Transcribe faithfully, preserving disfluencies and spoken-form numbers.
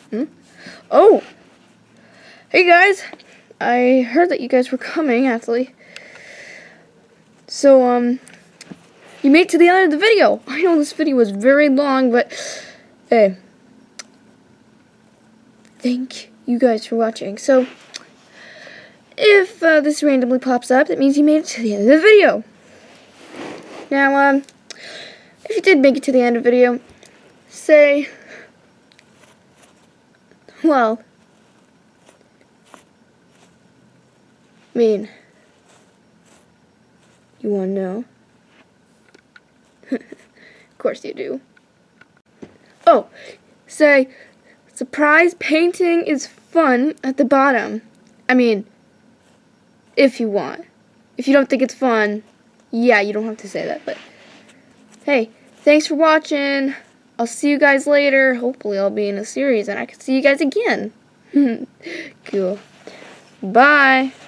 Hmm? Oh! Hey guys! I heard that you guys were coming, actually. So, um, you made it to the end of the video. I know this video was very long, but, hey, thank you guys for watching. So, if uh, this randomly pops up, that means you made it to the end of the video. Now, um, if you did make it to the end of the video, say, well, I mean, you want to know? Of course you do. Oh, say, surprise painting is fun at the bottom. I mean, if you want. If you don't think it's fun, yeah, you don't have to say that, but hey, thanks for watching. I'll see you guys later. Hopefully I'll be in a series and I can see you guys again. Cool. Bye.